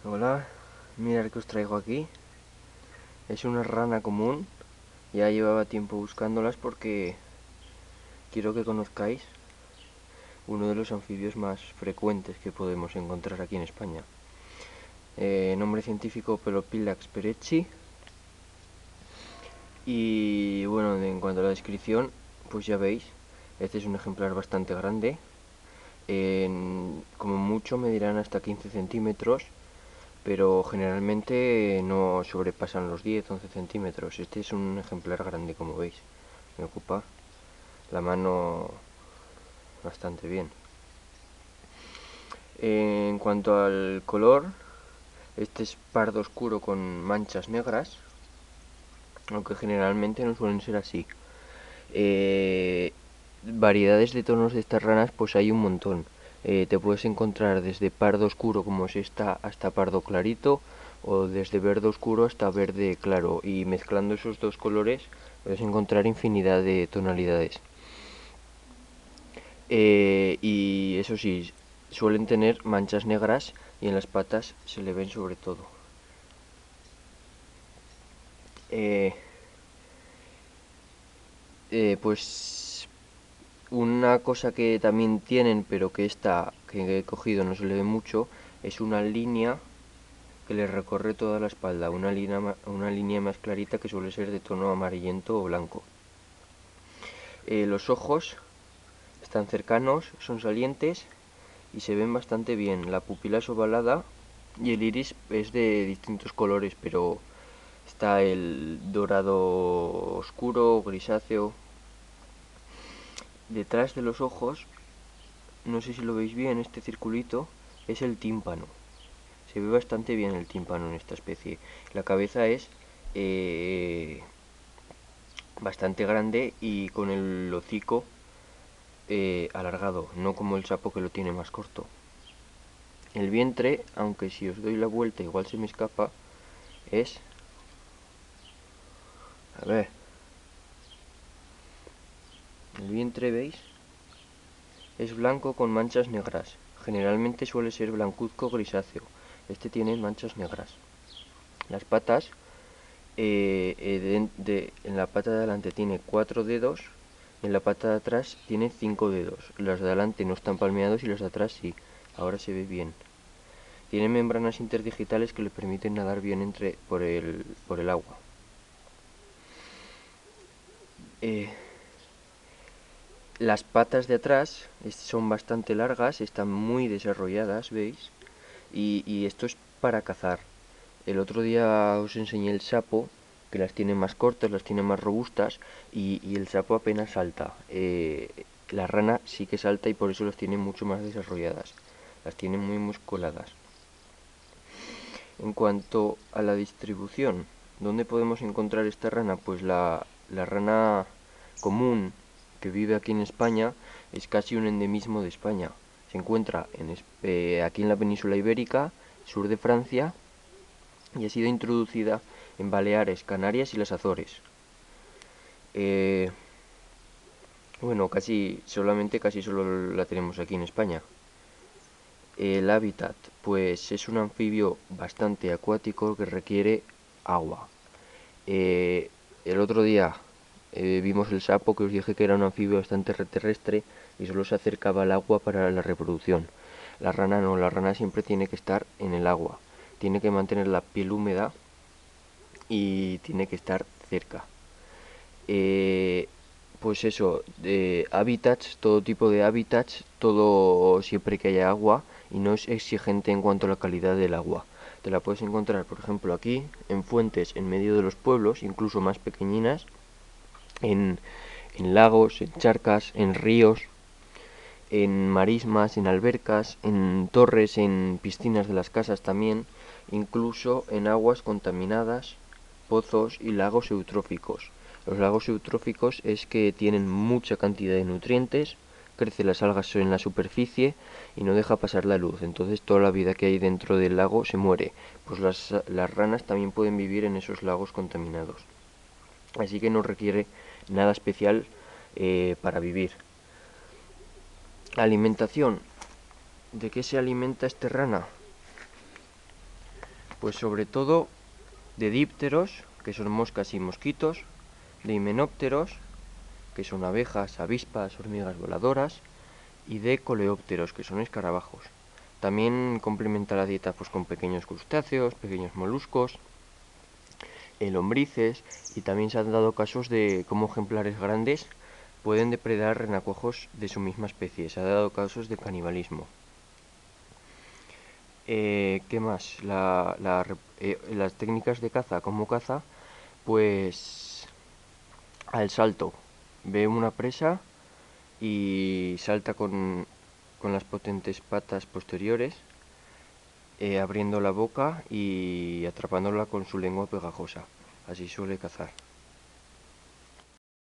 Hola, mirad que os traigo aquí. Es una rana común. Ya llevaba tiempo buscándolas porque quiero que conozcáis uno de los anfibios más frecuentes que podemos encontrar aquí en España. Nombre científico Pelopilax perechi. Y bueno, en cuanto a la descripción, pues ya veis, este es un ejemplar bastante grande. Como mucho medirán hasta 15 centímetros, pero generalmente no sobrepasan los 10-11 centímetros. Este es un ejemplar grande, como veis. Me ocupa la mano bastante bien. En cuanto al color, este es pardo oscuro con manchas negras, aunque generalmente no suelen ser así. Variedades de tonos de estas ranas pues hay un montón. Te puedes encontrar desde pardo oscuro como es esta hasta pardo clarito, o desde verde oscuro hasta verde claro, y mezclando esos dos colores puedes encontrar infinidad de tonalidades. Y eso sí, suelen tener manchas negras y en las patas se le ven sobre todo. Eh, pues una cosa que también tienen, pero que esta que he cogido no se le ve mucho, es una línea que le recorre toda la espalda, una línea más clarita que suele ser de tono amarillento o blanco. Los ojos están cercanos, son salientes y se ven bastante bien. La pupila es ovalada y el iris es de distintos colores, pero está el dorado oscuro, grisáceo. Detrás de los ojos, no sé si lo veis bien, este circulito es el tímpano. Se ve bastante bien el tímpano en esta especie. La cabeza es bastante grande y con el hocico alargado, no como el sapo que lo tiene más corto. El vientre, aunque si os doy la vuelta igual se me escapa, es... A ver, el vientre, ¿veis? Es blanco con manchas negras. Generalmente suele ser blancuzco grisáceo. Este tiene manchas negras. Las patas, en la pata de adelante tiene 4 dedos, en la pata de atrás tiene 5 dedos. Las de adelante no están palmeados y las de atrás sí. Ahora se ve bien. Tiene membranas interdigitales que le permiten nadar bien por el agua. Eh, las patas de atrás son bastante largas, están muy desarrolladas, ¿veis? Y esto es para cazar. El otro día os enseñé el sapo, que las tiene más cortas, las tiene más robustas, y el sapo apenas salta. La rana sí que salta y por eso las tiene mucho más desarrolladas. Las tiene muy musculadas. En cuanto a la distribución, ¿dónde podemos encontrar esta rana? Pues la rana común que vive aquí en España es casi un endemismo de España. Se encuentra aquí en la península ibérica, sur de Francia, y ha sido introducida en Baleares, Canarias y las Azores. Eh, bueno, casi solo la tenemos aquí en España. El hábitat, pues es un anfibio bastante acuático que requiere agua. El otro día vimos el sapo, que os dije que era un anfibio bastante terrestre y solo se acercaba al agua para la reproducción. La rana no, la rana siempre tiene que estar en el agua. Tiene que mantener la piel húmeda y tiene que estar cerca. Pues eso, de hábitats, todo tipo de hábitats, todo siempre que haya agua y no es exigente en cuanto a la calidad del agua. Te la puedes encontrar, por ejemplo, aquí, en fuentes en medio de los pueblos, incluso más pequeñinas, en, en lagos, en charcas, en ríos, en marismas, en albercas, en torres, en piscinas de las casas también, incluso en aguas contaminadas, pozos y lagos eutróficos. Los lagos eutróficos es que tienen mucha cantidad de nutrientes, crecen las algas en la superficie y no deja pasar la luz, entonces toda la vida que hay dentro del lago se muere. Pues las ranas también pueden vivir en esos lagos contaminados. Así que no requiere nada especial para vivir. Alimentación. ¿De qué se alimenta esta rana? Pues sobre todo de dípteros, que son moscas y mosquitos, de himenópteros, que son abejas, avispas, hormigas voladoras, y de coleópteros, que son escarabajos. También complementa la dieta pues, con pequeños crustáceos, pequeños moluscos, lombrices, y también se han dado casos de cómo ejemplares grandes pueden depredar renacuajos de su misma especie. Se ha dado casos de canibalismo. ¿Qué más? Las técnicas de caza, como caza, pues al salto. Ve una presa y salta con las potentes patas posteriores, abriendo la boca y atrapándola con su lengua pegajosa. Así suele cazar.